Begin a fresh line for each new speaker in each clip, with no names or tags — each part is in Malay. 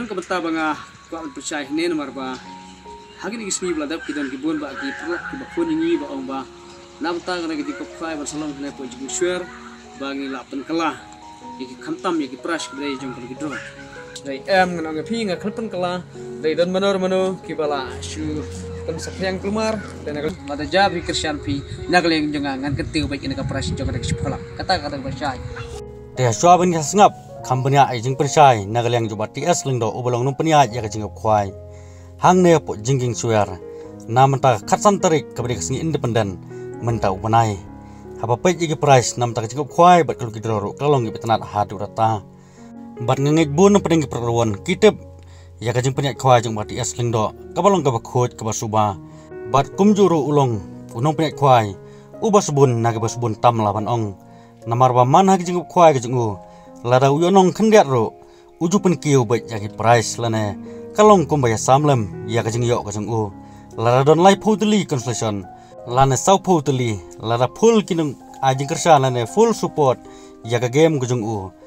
ka bata banga kwa percaya nen marba hagin isni bladap kidon kibun ba ki perlak ki bakun ni ba ong ba namta kana ki kopkai barsalong ne po jing swer bangi lapen kala ki khantam ki pras ki jong ki dro dai ngana phi nga khalpan kala dai don manor ki bala shu kan sapyang keluar dan akan mata jabi kersian pi nagleng jonga ngan ketiu baik ini ka pras jong ka sekolah kata percaya
te shwabin ka sngap company ai jing percaya nagleng juba ts lingdo ubolong num pania ya ka jing khwai hang ne po jingking swer namta khatsan tarik kabri kasngi independent menta upanai apa pe ji price namta ka jing khwai bat kul kidro kalong gi petnat hadu rata bat ngengej bun pedeng perluan kitep ya ka jing pania khwai jing bat ts lingdo kabalong ka bakhot ka basuba bat kumjuru ulong unong pania khwai ubasbun naga basbun tam laban ong namarba man ha jing khwai ka jing lada uyonong khendiat ro ujupen kiu bat ya ki price lane kalong kumbaya samlem ya kajing yo kajing lara don lai putli construction lana sau putli lara full kinung ajing kersa lana full support ya ka game kajing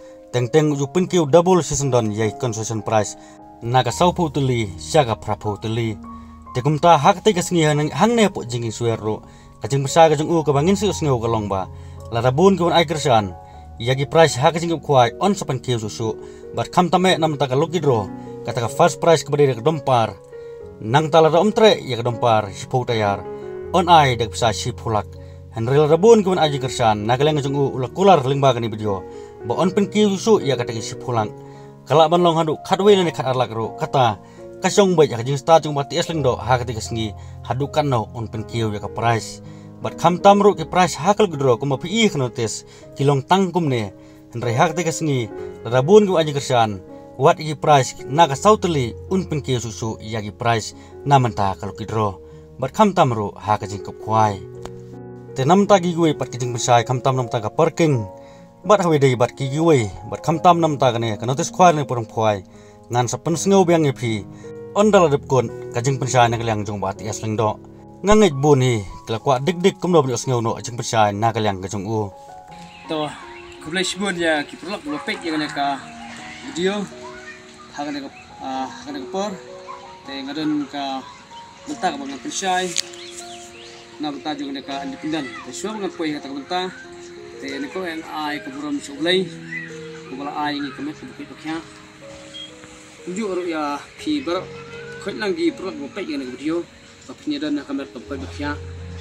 teng ujupin kiu double season don ya construction price naga sau putli syaga pra putli tekumta hak te kasngi hang ne po jinging suero kajing besa kajing kabangin si usngo kalong ba lara bun kun ai kersan ya ki price hak kajing kuai on sapan kiu susu bat kam tame nam ta kalokidro kata first price kepada dek dompar nang tala omtre ya ke dompar sipu tayar on ai dek bisa sipulak henril rabun kun aji kersan nagaleng jung ulak kular lingba kani video ba on pen kiu su ya kata sipulang kala ban long hadu khadwe ne khat arlak ro kata kasong ba ya jing sta jung bati esleng do ha kati kasngi hadu kan no on pen kiu ya ka price bat kham tamru ke price hakal gudro kuma pi khnotes kilong tangkum ne henre hak te kasngi rabun kun aji kersan wat iki price naga sauteli unpen ke susu yagi price namanta kalau kidro bat kham tamru ha ka jing kop khwai te nam ta gi gue pat kijing besai kham tam nam ta ka parking bat hawe dei bat ki gue bat kham tam nam ta ka ne ka notice khwai ne porong khwai ngan sapen sngo biang epi ondal adep kon ka jing pensai na kalyang jong bat yasleng do ngangej buni kala kwa dik kum do sngo no jing pensai na kalyang ka jong
to kublai shibun ya ki perlak lo pek ya ka video hagan ka por te ngadon ka benta ka mga pensay na benta jung ka independent te suwa mga poy ka benta te niko en ai ka buram sublay ko bala ai ngi kamet ko pito kya uju ro ya phi bar khoi nang gi pro ko pe yang video ka phnya don na kamet ko pito kya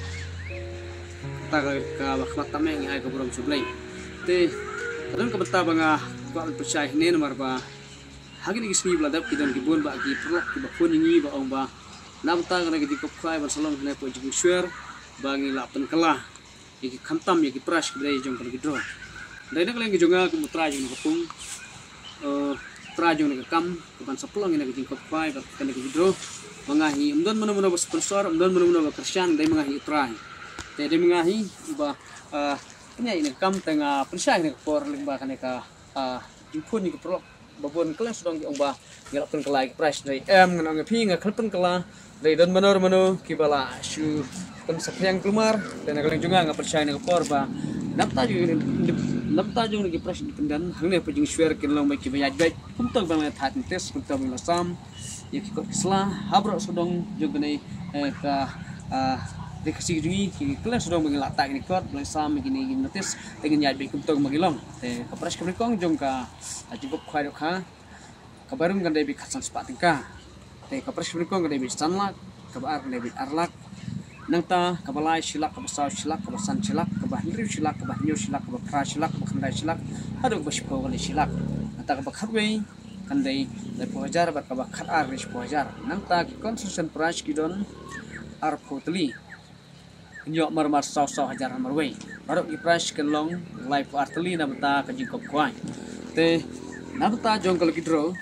ta ka bakla tame ngi ai ka buram sublay te kadon ka benta banga ko pensay ne marba hagin isni bladap kidon kibun ba ki perlak ki bakun ni ba ong ba namta kana ki kopkai barsalong ne po jing swer bangi lapen kala ki khantam ki pras ki jong kan gidro dai nak leng jonga ku mutra jong kapung tra jong ne kam ban saplong ne ki kopkai ba kan ki gidro mangahi umdon mono sponsor umdon mono kersian dai mangahi tra te dai mangahi ba nya ini kam tengah persai ne por limba kan ka impun ni ke perlak babon kelas dong ki ongba ngelapun kelai price dari nganong phi nga khalpan kala dari don manor ki bala shu kan sapyang keluar dan akan juga nga percaya nga por ba namta jung ki price independent hangne pajing swer kin long ki bayaj baik kumtong bang that tes kumtong bang sam ki kot sla habro sodong jung nei ka dikasih dui ki kelas dong bang latak ni kot bang sam gini notis dengan yaj baik kumtong magilong te ka price kong jong ka cukup khwai dok ha kabarung kan debi khatsan spa tingka te kapres kong kan debi sanlak kabar kan debi arlak nangta kabalai silak kabasau silak kabasan silak kabah nriu silak kabah nyu silak kabah pra silak kabah khandai silak hadu baspo kan silak ata kabah khatwei kan dei pojar bar kabah khat ar ris pojar nangta ki construction price kidon ar potli nyok marmar saw hajar marwei baru ki price kan long life artli namta ka jingkop kwai te nabta jong kalau gidro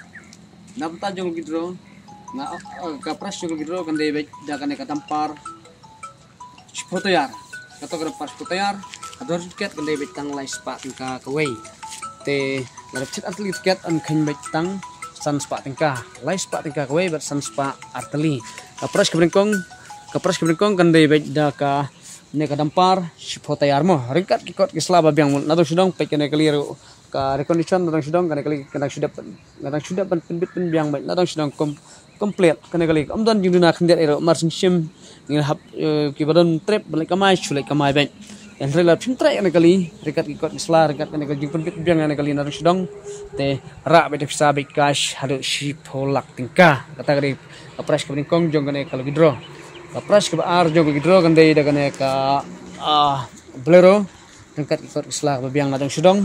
na ka pras jong gidro kan dei da kan ka tampar spotayar kato ka par spotayar ador ket kan dei tang lai spa tingka kawei te la chet atli ket an khan tang san spa tingka lai spa tingka kawei ber san spa artli ka pras kebrinkong kan dei da ka ne ka dampar spotayar mo ringkat ki kot ki slaba biang na do sidong pe kene keliru ka recondition nadang sidong kana kali kadang sudah penbit penbiang baik nadang sidong komplit kana kali amdan jing duna khendet ero marsin sim ngil hap kibadan trip balik kamai sulai kamai baik yang rela pintra kana kali rekat ikut isla rekat kana kali jing penbit penbiang kana kali nadang sidong te ra bete bisa baik cash hadu si polak tingkah kata kali apres kabin kong jong kana kalau gidro apres ka ar jong gidro kan dei da kana ka Bolero rekat ikut isla babiang nadang sidong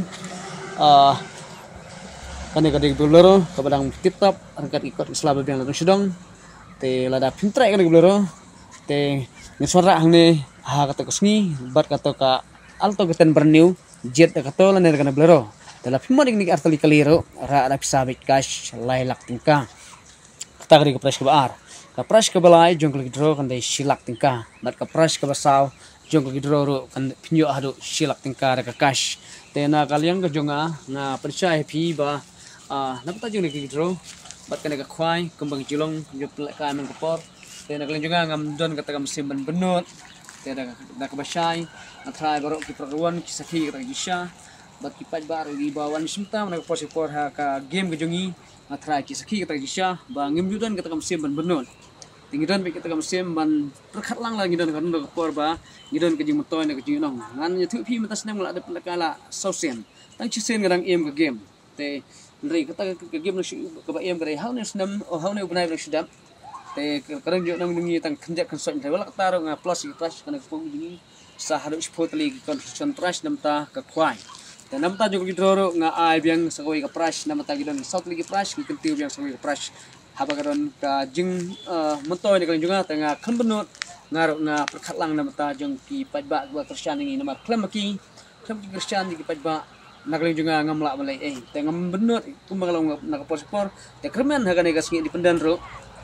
kani kadi Bolero kabadang tip-top rekat ikut isla babiang nadang sidong te lada pintra kani Bolero te ngesora hangne ha kata kusni bat kata ka alto geten berniu jet kata lan kana Bolero te la pimoding ni artali kaliro ra ada pisabit cash lailak tingka kata kadi ka pres ka baar ka pres ka balai jong kali dro kan dei silak tingka bat ka pres ka basaw jong ko gidro kan pinyo hadu silak tingkar ka cash tena kaliang ka jonga na percaya pi ba napata jong ni gidro bat kan ka khwai kembang jilong jo plek ka men kopor tena kaliang jonga ngam don kata ka mesin ban benut tena da ka basai na try barok ki perruan ki sakhi ka gisha bat ki paj bar di bawan simta na ka posipor ha ka game ka jongi na try ki sakhi ka gisha ba ngim judan kata ka mesin ban benut tinggidan baik kita musim ban perkat lang lagi dan kan ke por ba ngidan ke jing motoy na ke jing nong ngan nya thu pi matas nem la de kala sausen tang chi sen gadang em ke game te ndrei kata ke game no ke ba em ke hau ne snam o hau ne bunai no sidap te kadang jo nang ngi tang khenjak kan soin wala kata ro nga plus kan ke pung jing sa hadu spotli construction trash nam ta ka khwai te nam ta jo ke ro nga ai biang sagoi ka prash nam ta gidan south ligi prash ki kentiu biang sagoi ka prash haba karon ka jing motoy ni kan juga tengah kan benut ngaruh na perkat lang na mata jong ki pajba gua Christian ni nama klemaki Christian ki pajba nagaling juga ngamla balai tengah benut kumbagalong na paspor te kremen haga ni gasngi di pendan ro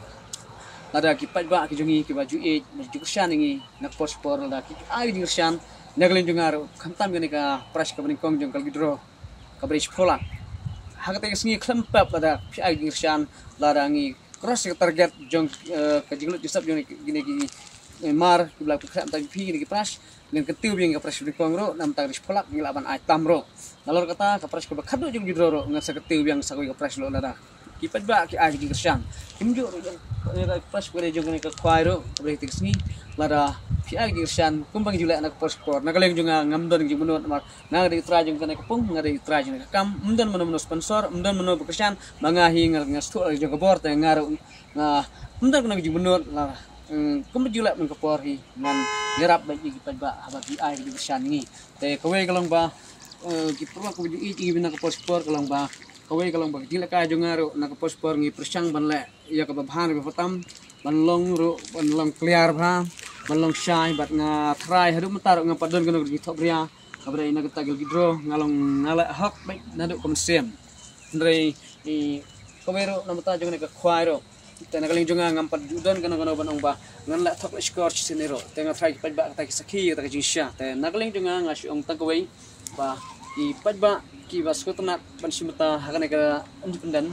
ada ki pajba ki jongi ki baju baju Christian ni na paspor la ki ai jing Christian nagaling juga ro khantam ni ka pras ka kong jong kal gidro ka bris pola haga te gasngi klempap ada pi ai jing Christian larangi cross target jong ka jinglut jusap jong gini mar kibla pekram ta pi gini pras dengan ketiu yang ka pras di kongro nam ta ris polak ngilaban ai tamro nalor kata ka pras ka khadu jong gidro ro ngan sa ketiu yang sa ka pras lo lada kipat ba ki ai jing Christian kimjo ro pras ko jong ka khwairo kabri tiksni lada pi ai jing Christian kumbang jula anak paspor nagaleng jong ngamdon gi munut mar na di tra jong kana kapung ngari tra jong kam mundon mono sponsor mundon mono Christian mangahi ngastu jong ka bor ta ngaru na mundon kono gi munut la kumjula men kapor hi ngan ngerap ba gi pajba haba pi ai gi Christian ni te kawe kalong ba ki perlu ko gi gi bina ka paspor kalong ba kawe kalong ba dila ka jong ngaru na ka paspor ngi persang banle ya ka babhan be fatam banlong ro banlong clear ba balong shai bat nga try hadu matar nga padon kono gi thobria kabre ina kita gil gidro ngalong ngala hak baik nadu komsem ndrei kawero namata jong ka khwairo tena kaling jonga ngampat judan kana kana banong ba ngan la thok score sinero tenga try pajba ta ki sakhi ta ki sha te nagaling jonga nga siong tangkawai ba ki pajba ki baskotna bansimata hakane ka independent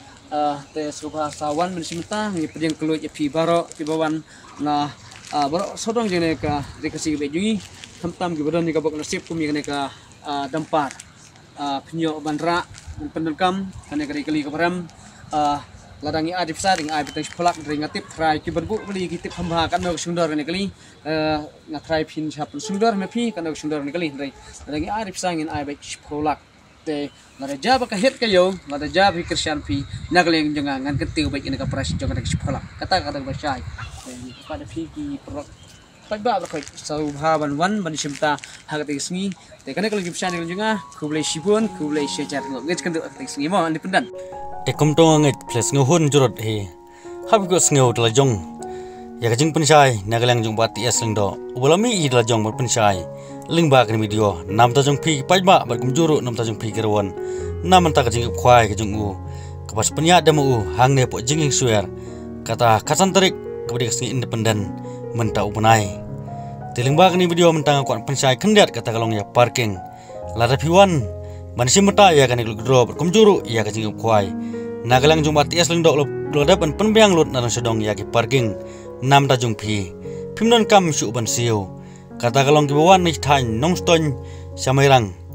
te subha sawan bansimata ngi pedeng keluj pi baro pi bawan na baro sodong jene ka rekasi be jungi tamtam ki badan ni ka bok nasib kumi kane ka dampar penyo bandra pendekam kane ka kali ka param ladangi adip sading ai beteng pelak dari ngatip try ki berbu beli kitip hamba kan no sundor kane kali ngatrai pin chap sundor me pi kan no sundor kane kali dari ladangi adip sangin ai bet pelak te lada jaba ka het kayo lada jab hi Christian pi nagleng jonga ngan ketiu baik ini ka pras jonga ka pelak kata ba syai pada pi ki pelak pajba ba sau haban wan ban simta haga te sngi te kane kali gipsan jonga kublai sibun kublai sejar ngej kan te sngi mo independent
ekom tong ngai plus ngohun jurot he hab go sngo dla jong ya ka jing penshai nagalang jong bati asling do ubalami i dla jong bot penshai lingba kan video nam ta jong pi pajba bar kum juru nam ta jong pi gerwon nam ta ka jing khwai ka jong u ka pas penya demu u hang ne po jing suer kata kasan tarik ka badi kasni independent menta upunai tilingba kan video mentang kon penshai kendat kata kalong ya parking lada piwan Manisi mata ya kan ikut drop kumjuru ya kan jingkup kuai nagalang jumpa ties lindok lo dapat penbiang lot naran sedong ya ki parking nam tajung pi pimnon kam su ban siu kata kalong ki bawan ni thain nong ston samairang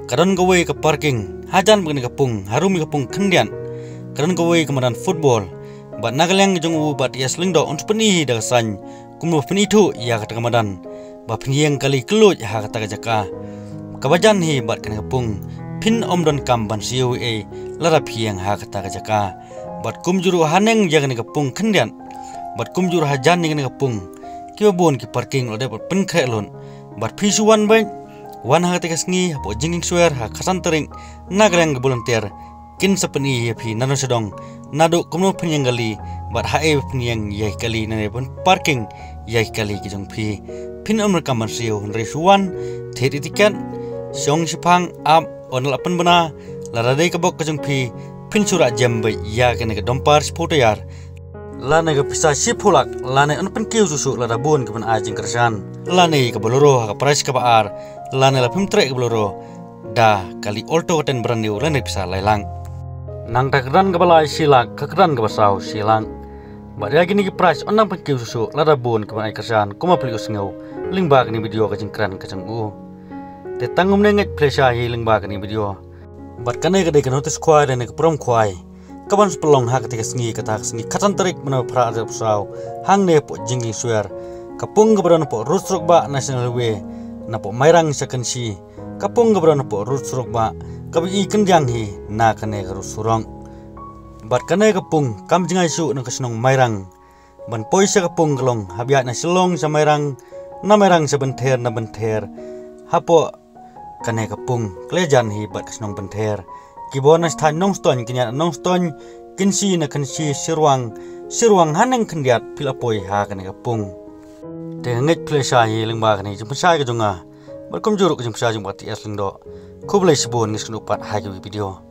Kadon gawe ke parking, hajan begini kapung, harumi kapung kendian. Kadon gawe kemadan football. Bat Nagalang jong bat ias lingdo untuk peni dah san. Kumlo peni tu ia kata kemadan. Bat peniang kali kelut ha kata kajaka. Kabajan hi bat kena kapung. Pin omdon kamban COA lara piang ha kata kajaka. Bat kumjuru haneng jaga ni kapung kendian. Bat kumjuru hajan ni kena kapung. Kiwa bon ki parking lo dapat penkrelon. Bat pisuan baik. Wan ha kata kasngi hapo jinging suer ha kasan tering Nagalang volunteer. Kin sapeni hi nano sedong. Nado kumno penyang kali. Bat hae penyang yai kali nane pun parking yai kali kijong pi. Pin omr kamban siu resuan. Theri tiket. Siong sipang ap onal apan bena. Laradai kabok kijong pi. Pin surat jambai ya kena ke dompar sepotayar. Lana ke pisah sipulak, lana pen kiu susu lada bun ke pen ajing kersan. Lana ke boloro ke price ke baar, lana la pimtrek ke boloro. Da kali alto ten berandiu lana pisah lailang. Nang tak keran ke balai silak, ke keran ke basau silang. Badia gini ke price onang pen kiu susu lada bun ke pen ajing kersan. Kuma peli usngau, lingbak ni video ke jengkran ke jenggu. Te tangum nenget plesha hi lingbak ni video. Bat kanai ke dek notis kuai dan ke prom kuai. Kaban sepelong ha ketika sengi kata sengi katan terik menawa pra ada pesau hang ne po jinggi suer kapung gebran po rusruk ba national way na po mairang sekensi kapung gebran po rusruk ba kabi ikan jang hi na kane rusurong bat kane kapung kam jingai su na kesenong mairang ban poisa kapung gelong habiat na selong sa mairang na mairang sebenter na benter hapo kane kapung klejan hi bat kesenong benter Kibonas tan nongston kinya nongston kinsi na kinsi sirwang haneng kendiat pilapoi ha kana kapung. Tenget plesha hi lingba kana jumpa sa ka junga. Barkom juruk jumpa sa jumpa ti asling do. Kublai sibon ngis kunupat ha video.